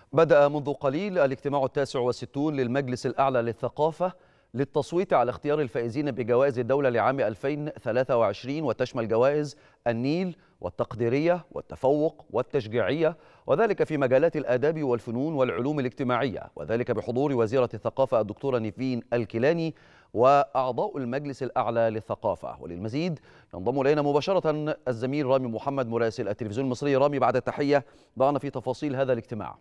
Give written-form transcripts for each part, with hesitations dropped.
بدأ منذ قليل الاجتماع 69 للمجلس الأعلى للثقافة للتصويت على اختيار الفائزين بجوائز الدولة لعام 2023، وتشمل جوائز النيل والتقديرية والتفوق والتشجيعية، وذلك في مجالات الآداب والفنون والعلوم الاجتماعية، وذلك بحضور وزيرة الثقافة الدكتورة نيفين الكيلاني وأعضاء المجلس الأعلى للثقافة. وللمزيد ينضم إلينا مباشرة الزميل رامي محمد مراسل التلفزيون المصري. رامي، بعد التحية ضعنا في تفاصيل هذا الاجتماع.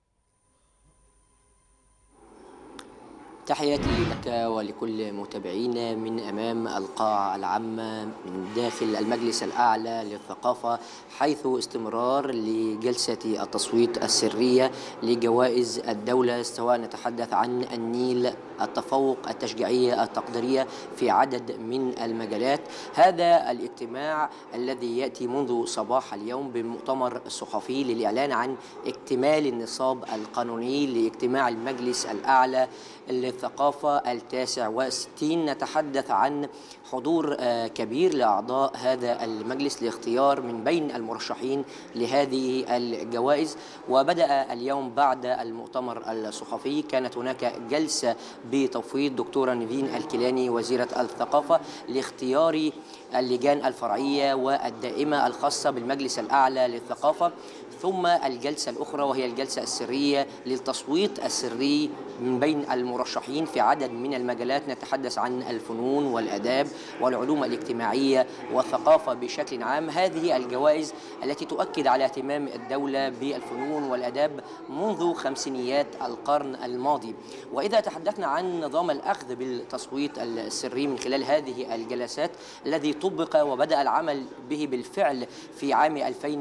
تحياتي لك ولكل متابعينا من أمام القاعة العامة من داخل المجلس الأعلى للثقافة، حيث استمرار لجلسة التصويت السرية لجوائز الدولة، سواء نتحدث عن النيل، التفوق، التشجيعية، التقديرية، في عدد من المجالات. هذا الاجتماع الذي يأتي منذ صباح اليوم بمؤتمر صحفي للإعلان عن اكتمال النصاب القانوني لاجتماع المجلس الأعلى للثقافة 69. نتحدث عن حضور كبير لأعضاء هذا المجلس لاختيار من بين المرشحين لهذه الجوائز. وبدأ اليوم بعد المؤتمر الصحفي كانت هناك جلسة بتفويض دكتورة نيفين الكيلاني وزيرة الثقافة لاختيار اللجان الفرعية والدائمة الخاصة بالمجلس الأعلى للثقافة، ثم الجلسة الأخرى وهي الجلسة السرية للتصويت السري من بين المرشحين في عدد من المجالات. نتحدث عن الفنون والآداب والعلوم الاجتماعية والثقافة بشكل عام. هذه الجوائز التي تؤكد على اهتمام الدولة بالفنون والآداب منذ خمسينيات القرن الماضي. وإذا تحدثنا عن نظام الأخذ بالتصويت السري من خلال هذه الجلسات الذي طبق وبدأ العمل به بالفعل في عام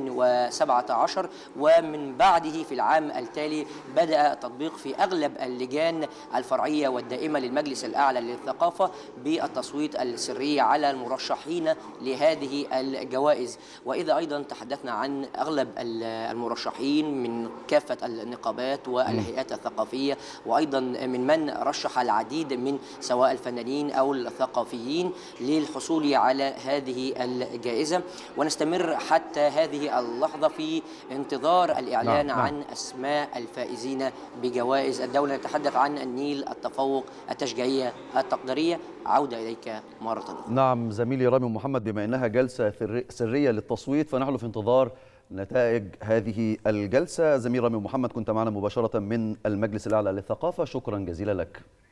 2017، ومن بعده في العام التالي بدأ التطبيق في أغلب اللجان الفرعية والدائمة للمجلس الأعلى للثقافة بالتصويت السري على المرشحين لهذه الجوائز. وإذا أيضا تحدثنا عن أغلب المرشحين من كافة النقابات والهيئات الثقافية، وأيضا من رشح العديد من سواء الفنانين أو الثقافيين للحصول على هذه الجائزة. ونستمر حتى هذه اللحظة في انتظار الإعلان عن أسماء الفائزين بجوائز الدولة. نتحدث عن النيل، التفوق، التشجيعية، التقديرية. عودة إليك مرة أخرى. نعم زميلي رامي محمد، بما أنها جلسة سرية للتصويت فنحن في انتظار نتائج هذه الجلسة. زميل رامي محمد كنت معنا مباشرة من المجلس الأعلى للثقافة، شكرا جزيلا لك.